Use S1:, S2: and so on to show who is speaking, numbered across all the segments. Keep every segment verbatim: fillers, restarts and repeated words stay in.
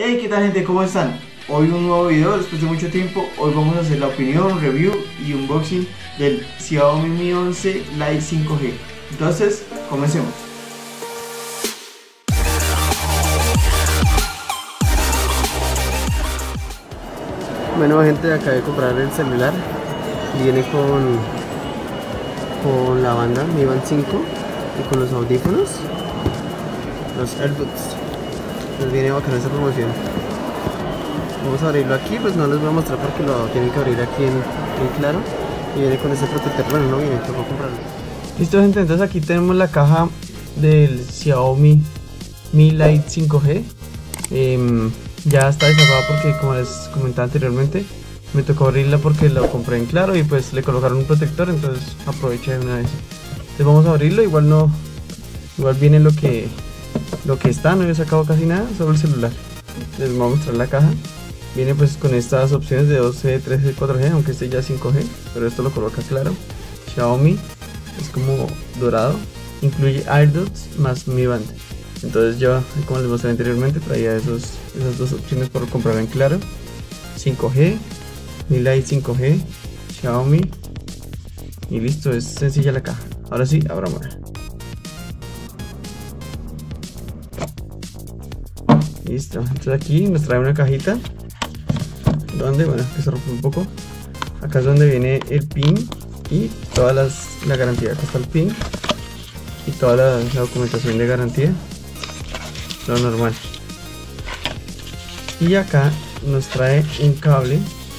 S1: Hey, ¿qué tal, gente? ¿Cómo están? Hoy un nuevo video después de mucho tiempo. Hoy vamos a hacer la opinión, review y unboxing del Xiaomi Mi once Lite cinco G. Entonces, comencemos.
S2: Bueno, gente, acabé de comprar el celular. Viene con con la banda Mi Band cinco y con los audífonos, los AirPods. Entonces viene bacana esta promoción. Vamos a abrirlo aquí, pues no les voy a mostrar porque lo tienen que abrir aquí en, en claro. Y viene con ese protector, bueno, no viene, tocó comprarlo.
S1: Listo, gente, entonces aquí tenemos la caja del Xiaomi Mi Lite cinco G. eh, Ya está destapada porque, como les comentaba anteriormente, me tocó abrirla porque lo compré en claro y pues le colocaron un protector, entonces aproveché de una vez. Entonces vamos a abrirlo, igual no, igual viene lo que lo que está, no he sacado casi nada, solo el celular. Les voy a mostrar la caja. Viene pues con estas opciones de dos G, tres G, cuatro G, aunque este ya es cinco G, pero esto lo coloca claro. Xiaomi, es como dorado, incluye AirDots más Mi Band. Entonces yo, como les mostré anteriormente, traía esos, esas dos opciones por comprar en claro. cinco G, Mi Lite cinco G, Xiaomi, y listo, es sencilla la caja. Ahora sí, abramosla. Listo, entonces aquí nos trae una cajita donde, bueno, que se rompe un poco. Acá es donde viene el pin y toda las, la garantía. Acá está el pin y toda la, la documentación de garantía, lo normal. Y acá nos trae un cable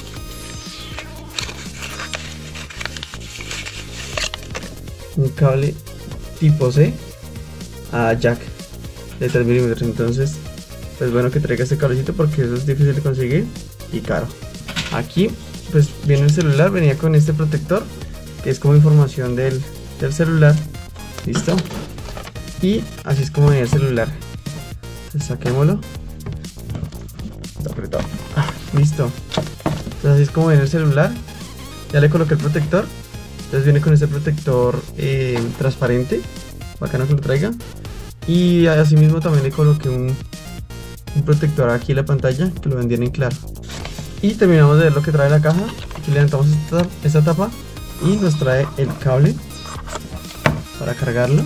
S1: un cable tipo C a jack de tres milímetros. Entonces, pues bueno que traiga este cablecito porque eso es difícil de conseguir y caro. Aquí pues viene el celular, venía con este protector que es como información del, del celular. Listo, y así es como venía el celular. Entonces saquémoslo, está apretado. Ah, listo, entonces así es como viene el celular. Ya le coloqué el protector. Entonces viene con este protector eh, transparente, bacano que lo traiga. Y así mismo también le coloqué un, un protector aquí en la pantalla que lo vendían en claro. Y terminamos de ver lo que trae la caja. Aquí levantamos esta, esta tapa y nos trae el cable para cargarlo.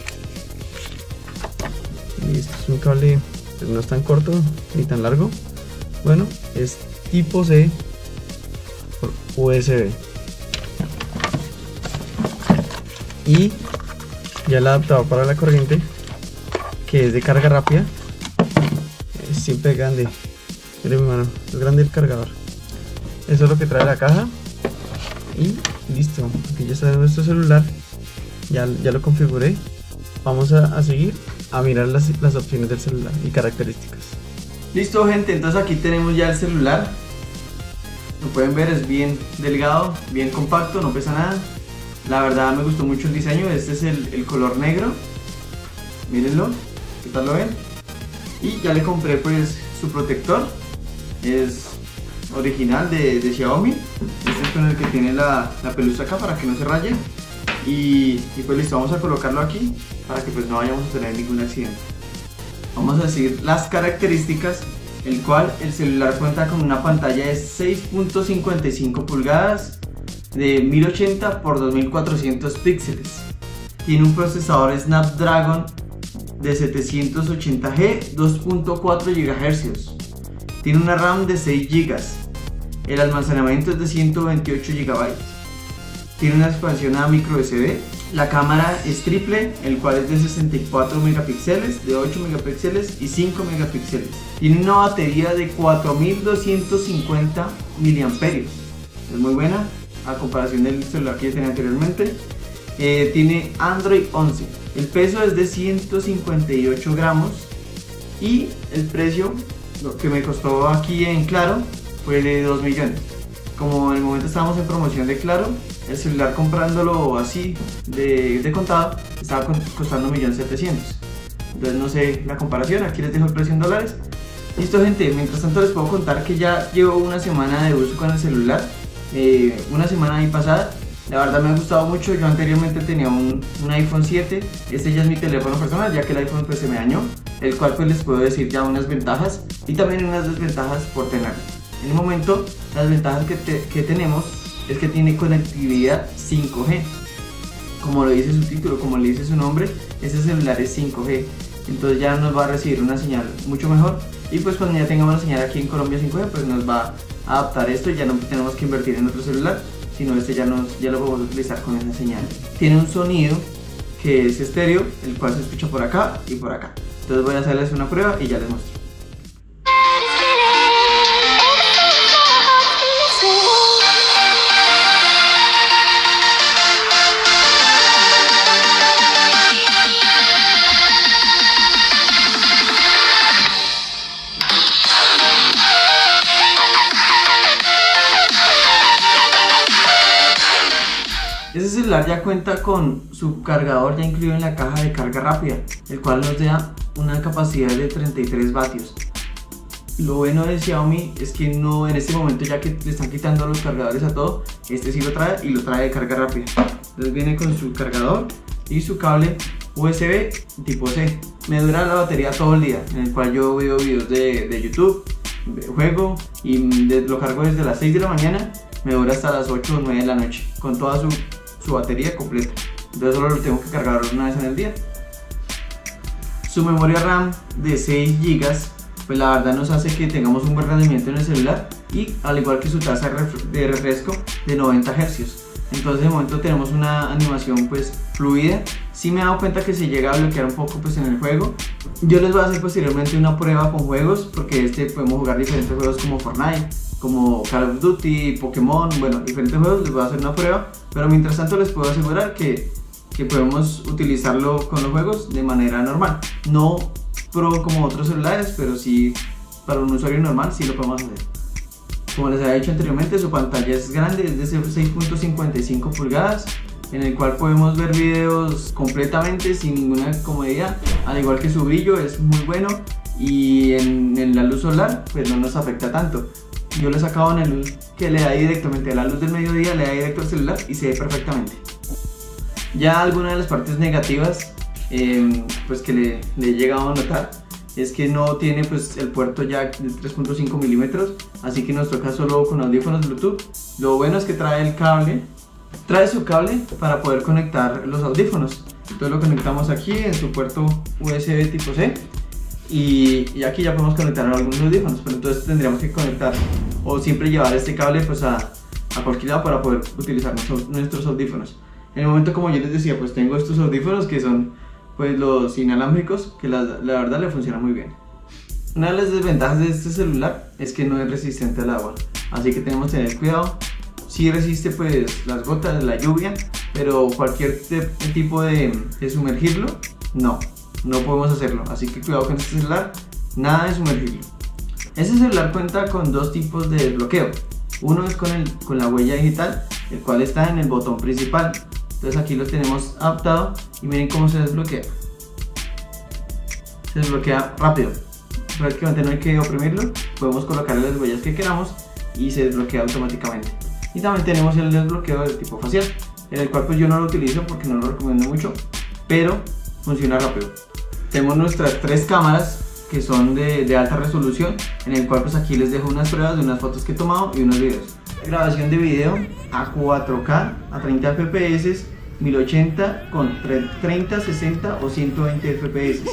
S1: Y este es un cable, pues no es tan corto ni tan largo. Bueno, es tipo C por U S B. Y ya el adaptador para la corriente, que es de carga rápida. Es siempre grande. Miren mi mano, es grande el cargador. Eso es lo que trae la caja. Y listo, aquí ya está nuestro celular. Ya, ya lo configuré. Vamos a, a seguir a mirar las, las opciones del celular y características. Listo, gente, entonces aquí tenemos ya el celular. Lo pueden ver, es bien delgado, bien compacto, no pesa nada. La verdad me gustó mucho el diseño. Este es el, el color negro. Mírenlo, ¿qué tal lo ven? Y ya le compré pues su protector. Es original de, de Xiaomi. Este es con el que tiene la, la pelusa acá para que no se raye. Y, y pues listo, vamos a colocarlo aquí para que pues no vayamos a tener ningún accidente. Vamos a decir las características. El cual el celular cuenta con una pantalla de seis punto cincuenta y cinco pulgadas de mil ochenta por dos mil cuatrocientos píxeles. Tiene un procesador Snapdragon de setecientos ochenta G, dos punto cuatro gigahercios. Tiene una RAM de seis gigas. El almacenamiento es de ciento veintiocho gigabytes. Tiene una expansión a micro U S B. La cámara es triple, el cual es de sesenta y cuatro megapíxeles, de ocho megapíxeles y cinco megapíxeles. Tiene una batería de cuatro mil doscientos cincuenta miliamperios. Es muy buena a comparación del celular que ya tenía anteriormente. Eh, tiene Android once. El peso es de ciento cincuenta y ocho gramos. Y el precio, lo que me costó aquí en claro, fue de dos millones. Como en el momento estábamos en promoción de claro, el celular comprándolo así de, de contado estaba costando un millón setecientos mil. Entonces no sé la comparación, aquí les dejo el precio en dólares. Listo, gente, mientras tanto les puedo contar que ya llevo una semana de uso con el celular. Eh, una semana ahí pasada
S3: La verdad me ha gustado mucho. Yo anteriormente tenía un, un iPhone siete, este ya es mi teléfono personal, ya que el iPhone pues se me dañó, el cual pues les puedo decir ya unas ventajas y también unas desventajas por tenerlo. En el momento, las ventajas que, te, que tenemos es que tiene conectividad cinco G. Como lo dice su título, como le dice su nombre, ese celular es cinco G. Entonces ya nos va a recibir una señal mucho mejor. Y pues cuando ya tengamos la señal aquí en Colombia cinco G, pues nos va a adaptar esto y ya no tenemos que invertir en otro celular, sino este ya, nos, ya lo podemos utilizar con esa señal. Tiene un sonido que es estéreo, el cual se escucha por acá y por acá. Entonces voy a hacerles una prueba y ya les muestro. Este celular ya cuenta con su cargador ya incluido en la caja de carga rápida, el cual nos da una capacidad de treinta y tres vatios. Lo bueno de Xiaomi es que no, en este momento, ya que le están quitando los cargadores a todo, este sí lo trae y lo trae de carga rápida. Entonces viene con su cargador y su cable U S B tipo C. Me dura la batería todo el día, en el cual yo veo videos de, de YouTube, de juego, y de, lo cargo desde las seis de la mañana, me dura hasta las ocho o nueve de la noche, con toda su su batería completa. Entonces solo lo tengo que cargar una vez en el día. Su memoria RAM de seis gigas, pues la verdad nos hace que tengamos un buen rendimiento en el celular, y al igual que su tasa de refresco de noventa hercios. Entonces de momento tenemos una animación pues fluida. Sí me he dado cuenta que se llega a bloquear un poco pues en el juego. Yo les voy a hacer posteriormente una prueba con juegos, porque este podemos jugar diferentes juegos como Fortnite, como Call of Duty, Pokémon, bueno, diferentes juegos. Les voy a hacer una prueba, pero mientras tanto les puedo asegurar que, que podemos utilizarlo con los juegos de manera normal. No pro como otros celulares, pero sí para un usuario normal sí lo podemos hacer. Como les había dicho anteriormente, su pantalla es grande, es de seis punto cincuenta y cinco pulgadas, en el cual podemos ver videos completamente sin ninguna comodidad, al igual que su brillo es muy bueno, y en, en la luz solar pues no nos afecta tanto. Yo lo he sacado en el luz que le da directamente a la luz del mediodía, le da directo al celular y se ve perfectamente. Ya algunas de las partes negativas eh, pues que le, le he llegado a notar es que no tiene pues el puerto jack de tres punto cinco milímetros, así que nos toca solo con audífonos Bluetooth. Lo bueno es que trae el cable, trae su cable para poder conectar los audífonos. Entonces lo conectamos aquí en su puerto U S B tipo C, y, y aquí ya podemos conectar algunos audífonos, pero entonces tendríamos que conectar o siempre llevar este cable pues a, a cualquier lado para poder utilizar nuestros, nuestros audífonos. En el momento, como yo les decía, pues tengo estos audífonos que son pues los inalámbricos, que la, la verdad le funcionan muy bien. Una de las desventajas de este celular es que no es resistente al agua, así que tenemos que tener cuidado. Sí resiste pues las gotas, la lluvia, pero cualquier tipo de, de sumergirlo, no, no podemos hacerlo, así que cuidado con este celular, nada de sumergirlo. Este celular cuenta con dos tipos de desbloqueo. Uno es con, el, con la huella digital, el cual está en el botón principal. Entonces aquí lo tenemos adaptado y miren cómo se desbloquea. Se desbloquea rápido, prácticamente no hay que oprimirlo, podemos colocarle las huellas que queramos y se desbloquea automáticamente. Y también tenemos el desbloqueo de tipo facial, en el cual pues yo no lo utilizo porque no lo recomiendo mucho, pero funciona rápido. Tenemos nuestras tres cámaras que son de, de alta resolución, en el cual pues aquí les dejo unas pruebas de unas fotos que he tomado y unos videos. Grabación de video a cuatro K, a treinta F P S, mil ochenta con treinta, sesenta o ciento veinte F P S.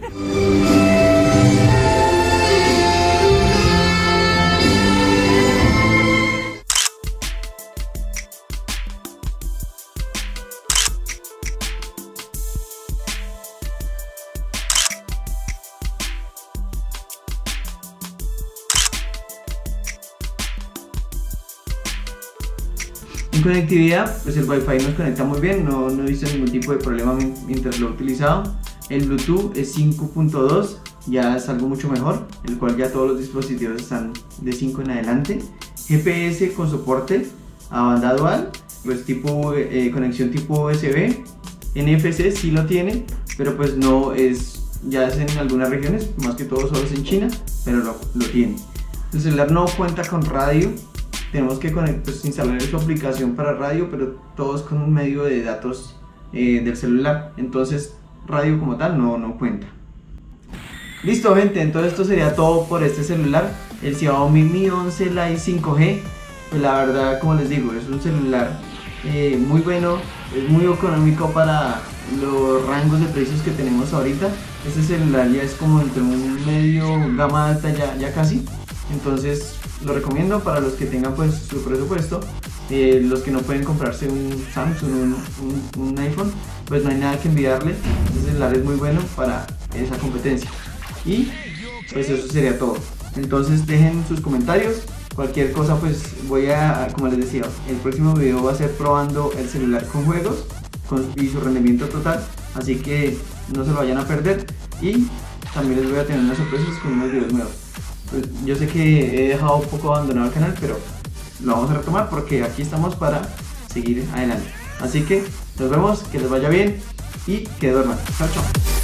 S3: En conectividad, pues el Wi-Fi nos conecta muy bien, no, no he visto ningún tipo de problema mientras lo he utilizado. El Bluetooth es cinco punto dos, ya es algo mucho mejor, el cual ya todos los dispositivos están de cinco en adelante. G P S con soporte a banda dual, pues tipo eh, conexión tipo U S B. N F C sí lo tiene, pero pues no es, ya es en algunas regiones, más que todo solo es en China, pero lo, lo tiene. El celular no cuenta con radio. tenemos que conect, pues, instalar su aplicación para radio, pero todo es con un medio de datos eh, del celular, entonces radio como tal no, no cuenta. Listo, gente, entonces esto sería todo por este celular, el Xiaomi Mi once Lite cinco G. Pues la verdad, como les digo, es un celular eh, muy bueno, es muy económico para los rangos de precios que tenemos ahorita. Este celular ya es como entre un medio gama alta, ya, ya casi, entonces lo recomiendo para los que tengan pues su presupuesto. Eh, los que no pueden comprarse un Samsung, un, un, un iPhone, pues no hay nada que envidiarle. Este celular es muy bueno para esa competencia. Y pues eso sería todo. Entonces dejen sus comentarios, cualquier cosa pues voy a, como les decía, el próximo video va a ser probando el celular con juegos con, y su rendimiento total, así que no se lo vayan a perder. Y también les voy a tener unas sorpresas con unos videos nuevos. Pues yo sé que he dejado un poco abandonado el canal, pero lo vamos a retomar porque aquí estamos para seguir adelante. Así que nos vemos, que les vaya bien y que duerman. Chao, chao.